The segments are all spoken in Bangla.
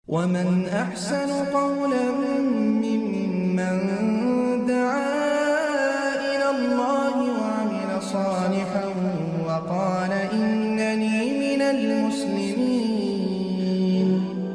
ومن أحسن قولا ممن دعا إلى الله وعمل صالحا وقال إنني من المسلمين।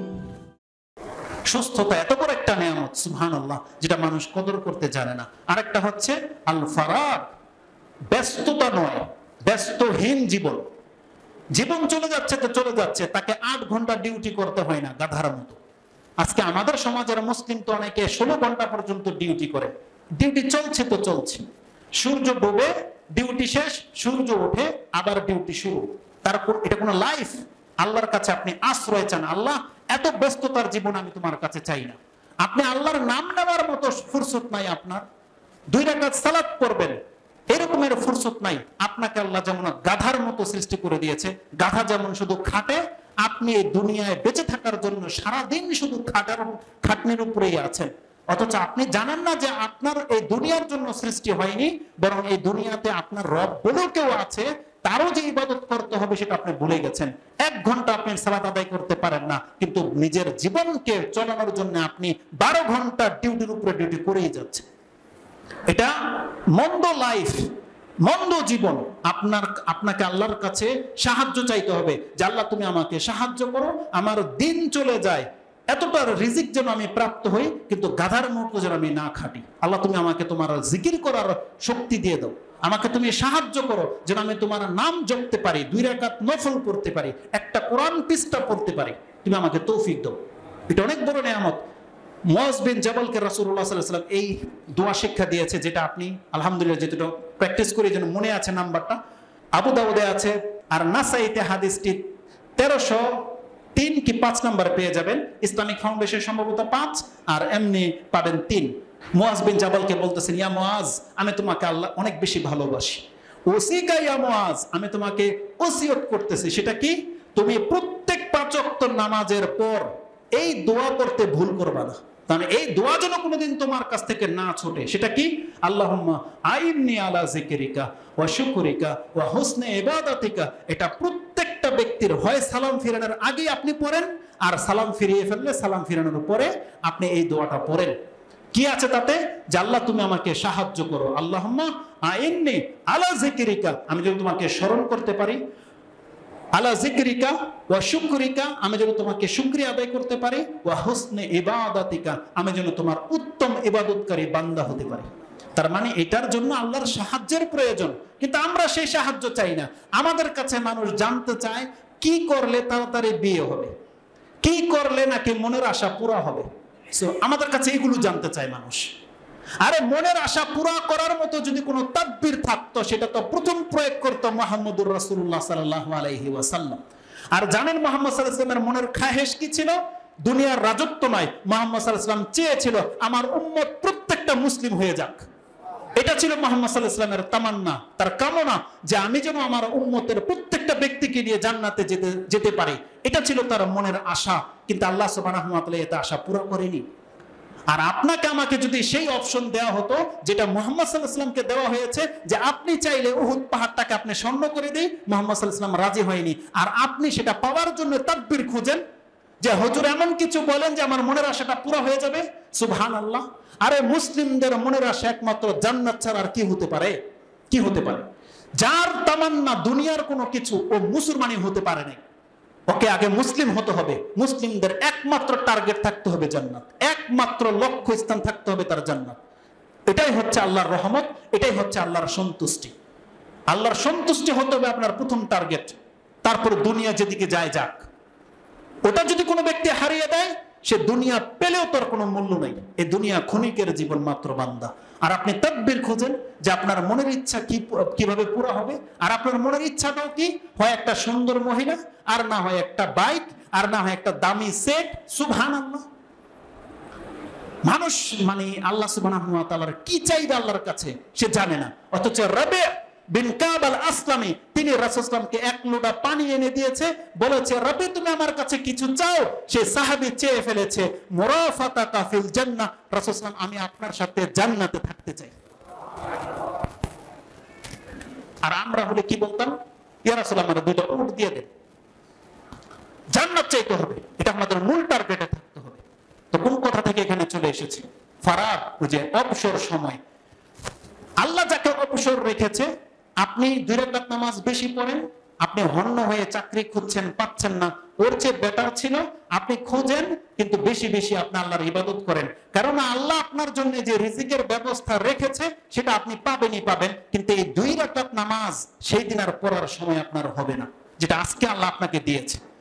সুস্থতা এত বড় একটা নিয়ামত সুবহানাল্লাহ, যেটা মানুষ কদর করতে জানে না। আরেকটা হচ্ছে আল ফারাগ, ব্যস্ততা নয়, ব্যস্তহীন জীবন। জীবন চলে যাচ্ছে তো চলে যাচ্ছে, তাকে 8 ঘন্টা ডিউটি করতে হয় না গাধার মতো। আজকে আমাদের সমাজের মুসলিম তো অনেকে 16 ঘন্টা পর্যন্ত ডিউটি করে। ডিউটি চলছে তো চলছে, সূর্য ডুবে ডিউটি শেষ, সূর্য ওঠে আবার ডিউটি শুরু। তারপর এটা কোনো লাইফ? আল্লাহর কাছে আপনি আশ্রয় চান, আল্লাহ এত ব্যস্ততার জীবন আমি তোমার কাছে চাই না। আপনি আল্লাহর নাম নেওয়ার মতো ফুরসত নাই আপনার। 2 রাকাত সালাত করবেন, এরকমের ফুরসত নাই। আপনাকে আল্লাহ যেমন গাধার মতো সৃষ্টি করে দিয়েছে, গাধা যেমন শুধু খাটে, আপনি এই দুনিয়ায় বেঁচে থাকার জন্য সারাদিন শুধু খাটনির উপরেই আছেন। অথচ আপনি জানেন না যে আপনার এই দুনিয়ার জন্য সৃষ্টি হয়নি, বরং এই দুনিয়াতে আপনার রব বলেও কেউ আছে, তারও যে ইবাদত করতে হবে সেটা আপনি ভুলে গেছেন। 1 ঘন্টা আপনি সালাত আদায় করতে পারেন না, কিন্তু নিজের জীবনকে চালানোর জন্য আপনি 12 ঘন্টা ডিউটির উপরে ডিউটি করেই যাচ্ছেন। এটা মন্দ লাইফ, মন্দ জীবন। আপনাকে আল্লাহর কাছে সাহায্য চাইতে হবে যে আল্লাহ তুমি আমাকে সাহায্য করো, আমার দিন চলে যায়, এতটা রিজিক যেন আমি প্রাপ্ত হই, কিন্তু গাধার মতো যেন আমি না খাটি। আল্লাহ তুমি আমাকে তোমার জিকির করার শক্তি দিয়ে দাও, আমাকে তুমি সাহায্য করো যেন আমি তোমার নাম জপতে পারি, 2 রাকাত নফল করতে পারি, একটা কোরআন পৃষ্ঠা পড়তে পারি, তুমি আমাকে তৌফিক দাও। এটা অনেক বড় নিয়ামত। মুআজ বিন জাবালকে রাসূলুল্লাহ সাল্লাল্লাহু আলাইহি ওয়াসাল্লাম এই দোয়া শিক্ষা দিয়েছে, যেটা আপনি আলহামদুলিল্লাহ যেটা প্র্যাকটিস করে যেন মনে আছে। নাম্বারটা আবু দাউদে আছে, আর নাসাইতে হাদিসটি 1303 কি 5 নাম্বার পেয়ে যাবেন। ইসলামিক ফাউন্ডেশন সম্ভবত 5, আর এমনি পাবেন 3। মুআজ বিন জাবালকে বলতেছেন, ইয়া মুআজ, আমি তোমাকে আল্লাহ অনেক বেশি ভালোবাসি। ওসিকা ইয়া মুআজ, আমি তোমাকে ওসিয়ত করতেছি। সেটা কি? তুমি প্রত্যেক 5 ওয়াক্ত নামাজের পর এই দোয়া করতে ভুল করবা না। তাহলে এই দোয়া যেন কোনোদিন তোমার কাছ থেকে না ছোটে। সেটা কি? আল্লাহুম্মা আইন্নি আলা যিকরিকা ওয়া শুকরিকা ওয়া হুসনি ইবাদাতিকা। এটা প্রত্যেকটা ব্যক্তির হয় সালাম ফিরানোর আগে আপনি পড়েন, আর সালাম ফিরিয়ে ফেললে সালাম ফিরানোর পরে আপনি এই দোয়াটা পড়েন। কি আছে তাতে? যে আল্লাহ তুমি আমাকে সাহায্য করো, আল্লাহুম্মা আইন্নি আলা যিকরিকা, আমি যেন তোমাকে স্মরণ করতে পারি, আলা যিকরিকা ওয়া শুকরিকা, আমি যেন তোমাকে শুকরিয়া আদায় করতে পারি, ওয়া হুসনে ইবাদাতিকা, আমি যেন তোমার উত্তম ইবাদতকারী বান্দা হতে পারি। তার মানে এটার জন্য আল্লাহর সাহায্যের প্রয়োজন, কিন্তু আমরা সেই সাহায্য চাই না। আমাদের কাছে মানুষ জানতে চায় কি করলে তাড়াতাড়ি বিয়ে হবে, কি করলে নাকি মনের আশা পুরা হবে। সো আমাদের কাছে এগুলো জানতে চায় মানুষ। আরে মনের আশা পুরা করার মতো যদি কোনো তাদবির থাকতো, সেটা তো প্রথম প্রয়োগ করতো মুহাম্মদুর রাসূলুল্লাহ সাল্লাল্লাহু আলাইহি ওয়াসাল্লাম। আর জানেন মুহাম্মদ সাল্লাল্লাহু আলাইহি ওয়াসাল্লামের মনের খাহেশ কি ছিল? দুনিয়ার রাজত্ব নয়, মুহাম্মদ সাল্লাল্লাহু আলাইহি ওয়াসাল্লাম চেয়েছিল আমার উম্মত প্রত্যেকটা মুসলিম হয়ে যাক। এটা ছিল মুহাম্মদ সাল্লাল্লাহু আলাইহি ওয়াসাল্লামের তামান্না, তার কামনা, যে আমি যেন আমার উম্মতের প্রত্যেকটা ব্যক্তিকে নিয়ে জান্নাতে যেতে পারি। এটা ছিল তার মনের আশা, কিন্তু আল্লাহ সুবহানাহু ওয়া তাআলা এটা আশা পুরো করেনি। আর আপনাকে আমাকে যদি সেই অপশন দেওয়া হতো যেটা মুহাম্মদ সাল্লাল্লাহু আলাইহি ওয়াসাল্লামকে দেওয়া হয়েছে, যে আপনি চাইলে উহুদ পাহাড়টাকে আপনি স্বর্ণ করে দেই, মুহাম্মদ সাল্লাল্লাহু আলাইহি ওয়াসাল্লাম রাজি হয়নি। আর আপনি সেটা পাওয়ার জন্য তাদবির খুঁজেন, যে হুজুর এমন কিছু বলেন যে আমার মনের আশাটা পুরো হয়ে যাবে। সুবহানাল্লাহ। আরে মুসলিমদের মনের আশা একমাত্র জান্নাত ছাড়া আর কি হতে পারে? কি হতে পারে? যার তামান্না দুনিয়ার কোনো কিছু, ও মুসলমানই হতে পারে না। ওকে আগে মুসলিম হতে হবে। মুসলিমদের একমাত্র টার্গেট থাকতে হবে জান্নাত, একমাত্র লক্ষ্য স্থান থাকতে হবে তার জান্নাত। এটাই হচ্ছে আল্লাহর রহমত, এটাই হচ্ছে আল্লাহর সন্তুষ্টি। আল্লাহর সন্তুষ্টি হতে হবে আপনার প্রথম টার্গেট। তারপর দুনিয়া যেদিকে যায় যাক। ওটা যদি কোনো ব্যক্তি হারিয়ে দেয়, সে দুনিয়া পেলেও তার কোনো মূল্য নেই। এই দুনিয়া ক্ষণিকের জীবন মাত্র বান্দা। আর আপনি তাদবির খোঁজেন যে আপনার মনের ইচ্ছা কিভাবে পুরো হবে। আর আপনার মনের ইচ্ছাটাও কি? হয় একটা সুন্দর মহিলা, আর না হয় একটা বাইক, আর না হয় একটা দামি সেট। সুবহানাল্লাহ। মানুষ মানে আল্লাহ সুবহানাহু ওয়া তাআলার কি চাইবে আল্লাহর কাছে সে জানে না। অথচ রাবি বিন কাব আল আসলামী, তিনি রাসূল সাল্লাল্লাহু আলাইহি ওয়াসাল্লামকে 1 লোটা পানি এনে দিয়েছে, বলেছে রাবি তুমি আমার কাছে কিছু চাও। সে সাহাবী চেয়ে ফেলেছে মুরাফাতাকা ফিল জান্নাহ, রাসূল সাল্লাল্লাহু আলাইহি ওয়াসাল্লাম আমি আপনার সাথে জান্নাতে থাকতে চাই। আর আমরা হলে কি বলতাম? ইয়া রাসূলুল্লাহ আমার 2টা উট দিয়ে দেন। জান্নাত চাইতে হবে, এটা আমাদের মূল টার্গেটে থাকে। কোথা থেকে এখানে চলে এসেছে? ফারাগ, ওই যে অবসর সময়। আল্লাহ যাকে অবসর রেখেছে, আপনি 2 রাকাত নামাজ বেশি পড়েন, আপনি হন্য হয়ে চাকরি খুঁজছেন, পাচ্ছেন না, ওর চেয়ে বেটার ছিল আপনি খোঁজেন কিন্তু বেশি বেশি আপনি আল্লাহর ইবাদত করেন। কারণ আল্লাহ আপনার জন্য যে রিজিকের ব্যবস্থা রেখেছে সেটা আপনি পাবেনই পাবেন, কিন্তু এই 2 রাকাত নামাজ সেই দিন আর পড়ার সময় আপনার হবে না, যেটা আজকে আল্লাহ আপনাকে দিয়েছে।